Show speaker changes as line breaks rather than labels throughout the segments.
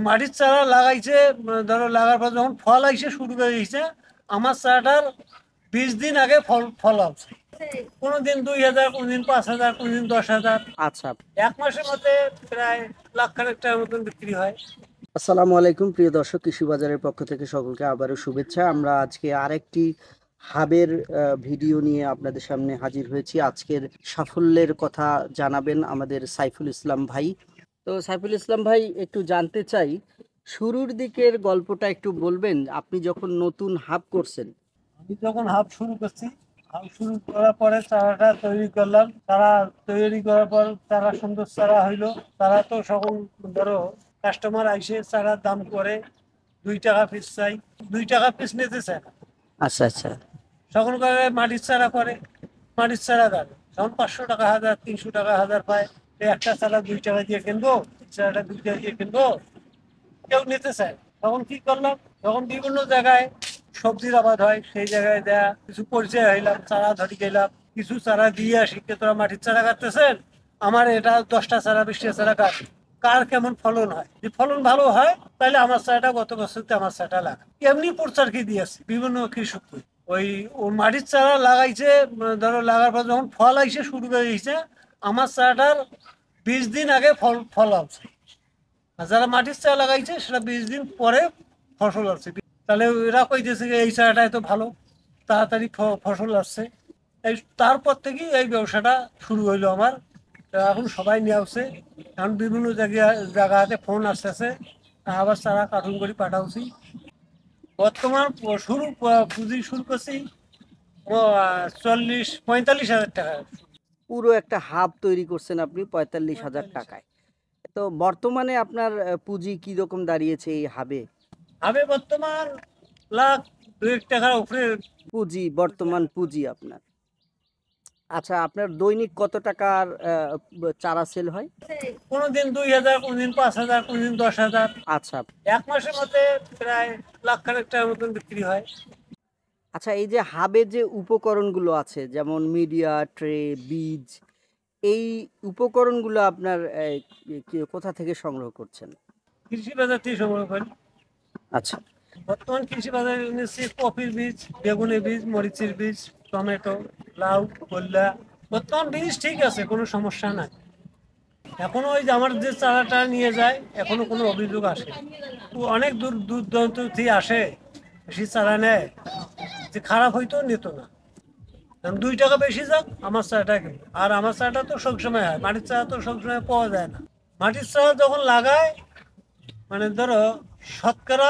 মাটির চারা লাগাইছে, ধরো লাগার পর যখন ফল আইসে শুরু করে দিয়েছে, আমার চারাটার 20 দিন আগে ফল আসছে। কোনোদিন 2,000, কোনোদিন 5,000, কোনোদিন 10,000।
আচ্ছা,
1 মাসের মধ্যে প্রায় লাখ টাকার মতন বিক্রি হয়।
আসসালামু আলাইকুম প্রিয় দর্শক, কৃষি বাজারের পক্ষ থেকে সকলকে আবারও শুভেচ্ছা। আমরা আজকে আরেকটি হাবের ভিডিও নিয়ে আপনাদের সামনে হাজির হয়েছি। আজকের সাফল্যের কথা জানাবেন আমাদের সাইফুল ইসলাম ভাই। তো সাইফুল ইসলাম ভাই, একটু জানতে চাই, শুরুর দিকের গল্পটা একটু বলবেন। আপনি যখন নতুন হাব করছেন,
আমি যখন হাব শুরু করছি, হাব শুরু করার পরে চারাটা তৈরি করলাম। চারা তৈরি করার পর চারা সুন্দর চারা হইলো। চারা তো সকল ধরো কাস্টমার আইসে চারার দাম করে 2 টাকা পিস চাই, 2 টাকা পিস নিতে চায় না।
আচ্ছা আচ্ছা,
সকল করে মাটির চারা করে, মাটির চারা দাম তখন 500 টাকা হাজার, 300 টাকা হাজার পায়। এই একটা চারা 2 টাকা দিয়ে কিনবো, চারাটা 2 টাকা দিয়ে কিনবো, কেউ নিতে চায়। তখন কি করলাম, তখন বিভিন্ন জায়গায় সবজির আবাদ হয়, সেই জায়গায় দেয়া কিছু পরিচয় হইলাম, চারা ধরি গেলাম, কিছু চারা দিয়ে আসি। তোরা মাটির চারা কাটতেছেন, আমার এটা 10টা চারা 20টা চারা কাট, কার কেমন ফলন হয়। যদি ফলন ভালো হয় তাহলে আমার চারাটা গত বছর আমার চারাটা লাগা। এমনি প্রচার কি দিয়েছি বিভিন্ন কৃষক। ওই মাটির চারা লাগাইছে, ধরো লাগার পর যখন ফল আইসে শুরু করে দিয়েছে, আমার চারাটার 20 দিন আগে ফল আসছে। আর যারা মাটির চারা লাগাইছে সেটা 20 দিন পরে ফসল আসছে। তাহলে এরা কইতেছে যে এই চারাটা এত ভালো, তাড়াতাড়ি ফসল আসছে। এই তারপর থেকেই এই ব্যবসাটা শুরু হইলো আমার। এখন সবাই নিয়ে আসছে, এখন বিভিন্ন জায়গাতে ফোন আসতেছে, আবার চারা কার্টুন করে পাঠাচ্ছি। বর্তমান পুঁজি শুরু করছি 40-45 হাজার টাকা।
পুরো একটা হাব তৈরি করছেন আপনি 45,000 টাকায়। তো বর্তমানে আপনার পুঁজি কি রকম দাঁড়িয়েছে এই হাবে?
আমি বর্তমান লাখ 2 টাকার উপরে
বর্তমান পুঁজি আপনার। আচ্ছা, আপনার দৈনিক কত টাকার চারা সেল হয়?
কোনোদিন 2,000, কোনোদিন 5,000, কোনোদিন 10,000।
আচ্ছা
1 মাসের মধ্যে প্রায় লাখ টাকার মতন বিক্রি হয়।
আচ্ছা, এই যে হাবের যে উপকরণগুলো আছে, যেমন মিডিয়া, ট্রে, বীজ, এই উপকরণগুলো আপনার কোথা থেকে সংগ্রহ করছেন?
কৃষি বাজার থেকে সংগ্রহ করি।
আচ্ছা,
বর্তমান কৃষি বাজারে নিচ্ছি কপির বীজ, বেগুনের বীজ, মরিচের বীজ, টমেটো, লাউ, কল্যা। বর্তমান বীজ ঠিক আছে, কোনো সমস্যা নাই। এখনো ওই যে আমার যে চারাটা নিয়ে যায়, এখনো কোনো অভিযোগ আসে। অনেক দূর দূর দূরান্ত থেকে আসে, বেশি চারা নেয়, যে খারাপ হইতো নিত না। 2 টাকা বেশি যাক, আমার চারাটা কিনবে। আর আমার চারাটা তো সবসময় হয়, মাটির চারা তো সবসময় পাওয়া যায় না। মাটির চারা যখন লাগায়, মানে ধরো শতকরা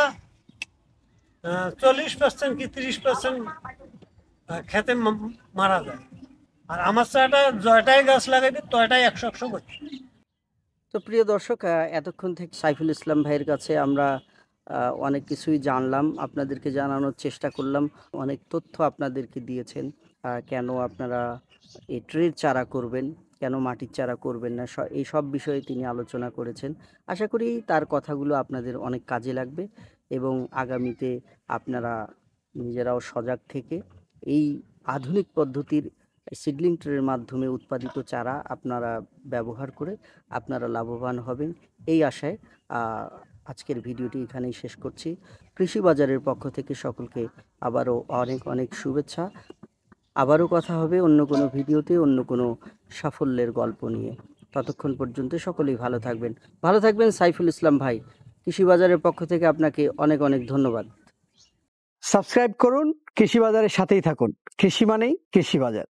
40% কি 30% খেতে মারা যায়। আর আমার চারাটা জয়টাই গাছ লাগাইবে তয়টাই 100 করছে।
তো প্রিয় দর্শক, এতক্ষণ থেকে সাইফুল ইসলাম ভাইয়ের কাছে আমরা অনেক কিছুই জানলাম, আপনাদেরকে জানানোর চেষ্টা করলাম। অনেক তথ্য আপনাদেরকে দিয়েছেন, কেন আপনারা এই ট্রের চারা করবেন, কেন মাটির চারা করবেন না, এই সব বিষয়ে তিনি আলোচনা করেছেন। আশা করি তার কথাগুলো আপনাদের অনেক কাজে লাগবে এবং আগামীতে আপনারা নিজেরাও সজাগ থেকে এই আধুনিক পদ্ধতির সিডলিং ট্রের মাধ্যমে উৎপাদিত চারা আপনারা ব্যবহার করে আপনারা লাভবান হবেন, এই আশায় আজকের ভিডিওটি এখানেই শেষ করছি। কৃষি বাজারের পক্ষ থেকে সকলকে আবারও অনেক অনেক শুভেচ্ছা। আবারও কথা হবে অন্য কোনো ভিডিওতে, অন্য কোনো সাফল্যের গল্প নিয়ে। ততক্ষণ পর্যন্ত সকলেই ভালো থাকবেন। ভালো থাকবেন সাইফুল ইসলাম ভাই। কৃষি বাজারের পক্ষ থেকে আপনাকে অনেক অনেক ধন্যবাদ।
সাবস্ক্রাইব করুন, কৃষি বাজারের সাথেই থাকুন। কৃষি মানেই কৃষি বাজার।